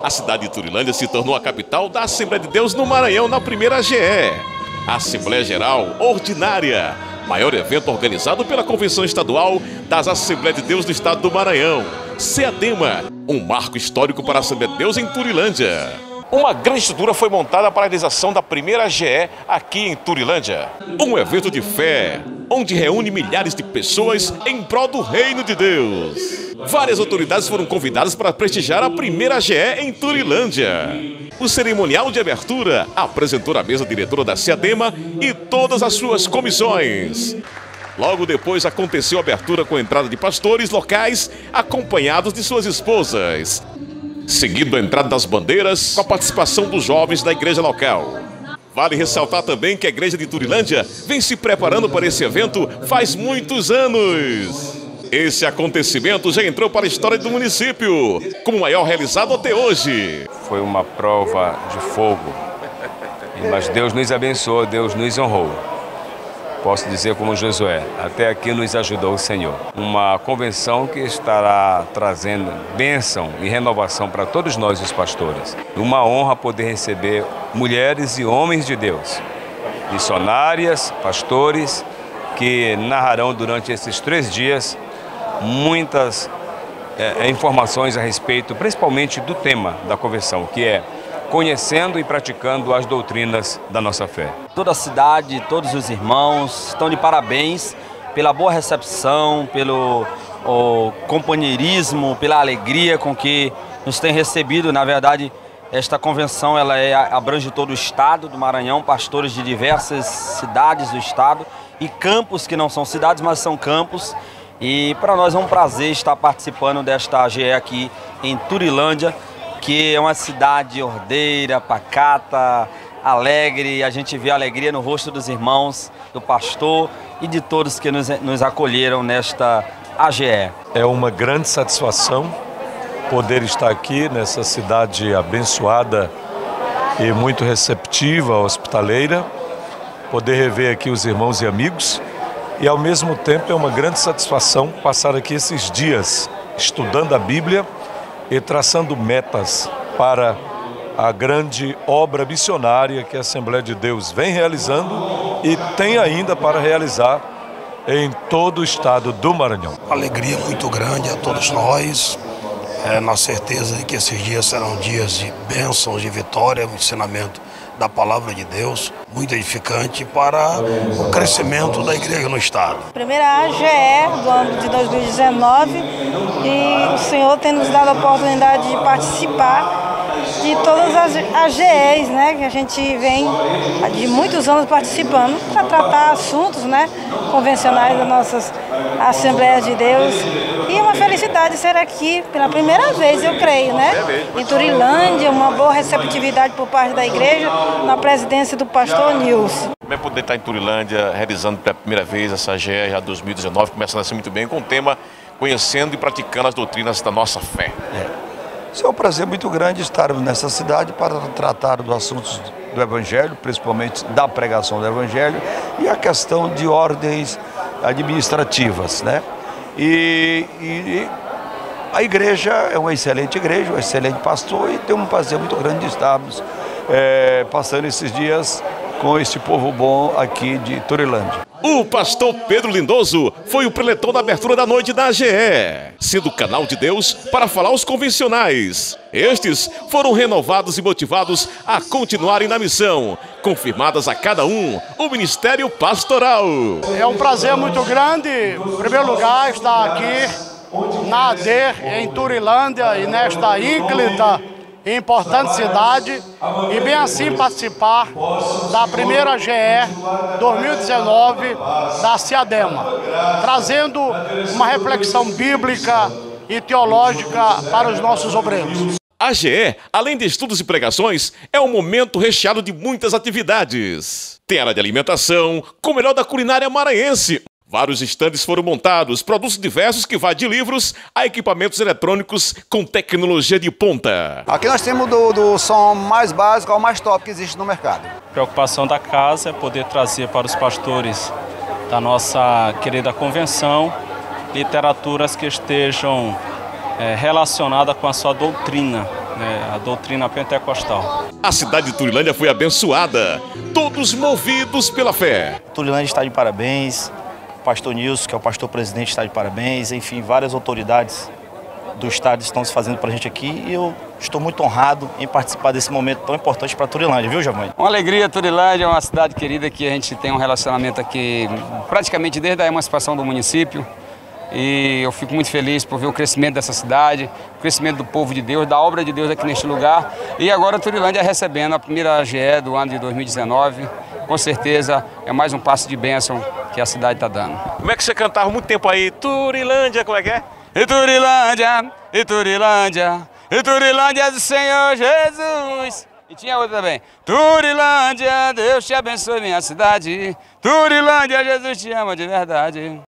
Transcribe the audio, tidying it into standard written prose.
A cidade de Turilândia se tornou a capital da Assembleia de Deus no Maranhão na primeira AGE. Assembleia Geral Ordinária, maior evento organizado pela Convenção Estadual das Assembleias de Deus do Estado do Maranhão. SEADEMA, um marco histórico para a Assembleia de Deus em Turilândia. Uma grande estrutura foi montada para a realização da primeira AGE aqui em Turilândia. Um evento de fé, onde reúne milhares de pessoas em prol do reino de Deus. Várias autoridades foram convidadas para prestigiar a primeira AGE em Turilândia. O cerimonial de abertura apresentou a mesa diretora da SEADEMA e todas as suas comissões. Logo depois aconteceu a abertura com a entrada de pastores locais acompanhados de suas esposas. Seguindo a entrada das bandeiras com a participação dos jovens da igreja local. Vale ressaltar também que a igreja de Turilândia vem se preparando para esse evento faz muitos anos. Esse acontecimento já entrou para a história do município, como o maior realizado até hoje. Foi uma prova de fogo, mas Deus nos abençoou, Deus nos honrou. Posso dizer como Josué, até aqui nos ajudou o Senhor. Uma convenção que estará trazendo bênção e renovação para todos nós os pastores. Uma honra poder receber mulheres e homens de Deus, missionárias, pastores, que narrarão durante esses 3 dias muitas informações a respeito, principalmente do tema da convenção, que é conhecendo e praticando as doutrinas da nossa fé. Toda a cidade, todos os irmãos estão de parabéns pela boa recepção, pelo companheirismo, pela alegria com que nos tem recebido. Na verdade, esta convenção abrange todo o estado do Maranhão, pastores de diversas cidades do estado e campos que não são cidades, mas são campos. E para nós é um prazer estar participando desta AGE aqui em Turilândia, que é uma cidade ordeira, pacata, alegre. A gente vê a alegria no rosto dos irmãos, do pastor e de todos que nos acolheram nesta AGE. É uma grande satisfação poder estar aqui nessa cidade abençoada e muito receptiva, hospitaleira, poder rever aqui os irmãos e amigos. E ao mesmo tempo é uma grande satisfação passar aqui esses dias estudando a Bíblia e traçando metas para a grande obra missionária que a Assembleia de Deus vem realizando e tem ainda para realizar em todo o estado do Maranhão. Alegria muito grande a todos nós, na certeza de que esses dias serão dias de bênçãos, de vitória, um ensinamento da palavra de Deus, muito edificante para o crescimento da igreja no estado. Primeira AGE do ano de 2019 e o Senhor tem nos dado a oportunidade de participar de todas as AGEs, né, que a gente vem de muitos anos participando para tratar assuntos, né, convencionais das nossas Assembleias de Deus. E é uma felicidade ser aqui pela primeira vez, eu creio, né? Em Turilândia, uma boa receptividade por parte da igreja, na presidência do pastor Nilson. Como é poder estar em Turilândia, realizando pela primeira vez essa AGE já 2019, começando assim muito bem, com o tema Conhecendo e Praticando as Doutrinas da Nossa Fé. É um prazer muito grande estarmos nessa cidade para tratar dos assuntos do Evangelho, principalmente da pregação do Evangelho e a questão de ordens administrativas, né? E a igreja é uma excelente igreja, um excelente pastor e tem um prazer muito grande de estarmos passando esses dias com este povo bom aqui de Turilândia. O pastor Pedro Lindoso foi o preletor da abertura da noite da AGE, sendo o canal de Deus para falar aos convencionais. Estes foram renovados e motivados a continuarem na missão, confirmadas a cada um o ministério pastoral. É um prazer muito grande, em primeiro lugar, estar aqui na ADER, em Turilândia e nesta ínclita e importante cidade, e bem assim participar da primeira AGE 2019 da SEADEMA, trazendo uma reflexão bíblica e teológica para os nossos obreiros. A AGE, além de estudos e pregações, é um momento recheado de muitas atividades. Tem área de alimentação, com o melhor da culinária maranhense. Vários estandes foram montados, produtos diversos que vai de livros a equipamentos eletrônicos com tecnologia de ponta. Aqui nós temos do som mais básico ao mais top que existe no mercado. A preocupação da casa é poder trazer para os pastores da nossa querida convenção literaturas que estejam relacionadas com a sua doutrina, né, a doutrina pentecostal. A cidade de Turilândia foi abençoada, todos movidos pela fé. Turilândia está de parabéns, o pastor Nilson, que é o pastor presidente, está de parabéns, enfim, várias autoridades do estado estão se fazendo para a gente aqui e eu estou muito honrado em participar desse momento tão importante para Turilândia, viu, Giovanni? Uma alegria, Turilândia é uma cidade querida que a gente tem um relacionamento aqui praticamente desde a emancipação do município. E eu fico muito feliz por ver o crescimento dessa cidade, o crescimento do povo de Deus, da obra de Deus aqui neste lugar. E agora a Turilândia recebendo a primeira AGE do ano de 2019. Com certeza é mais um passo de bênção que a cidade está dando. Como é que você cantava muito tempo aí? Turilândia, como é que é? E Turilândia, e Turilândia, e Turilândia do Senhor Jesus. E tinha outra também. Turilândia, Deus te abençoe minha cidade. Turilândia, Jesus te ama de verdade.